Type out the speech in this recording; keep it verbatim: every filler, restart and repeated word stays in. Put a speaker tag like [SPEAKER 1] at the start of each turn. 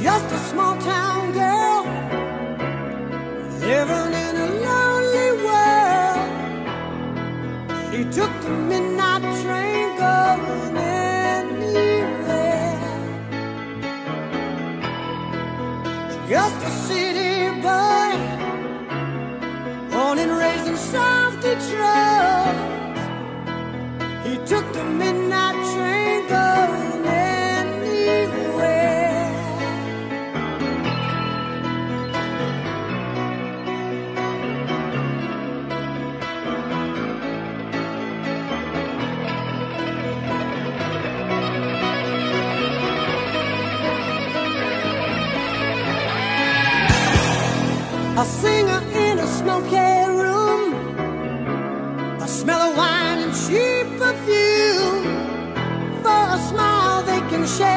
[SPEAKER 1] just a small town girl living in a lonely world. She took the midnight train going anywhere. Just a city boy, born and raised in South Detroit. He took the midnight train going anywhere. A singer in a smoky room, a smell of wine and cheap perfume. For a smile they can share.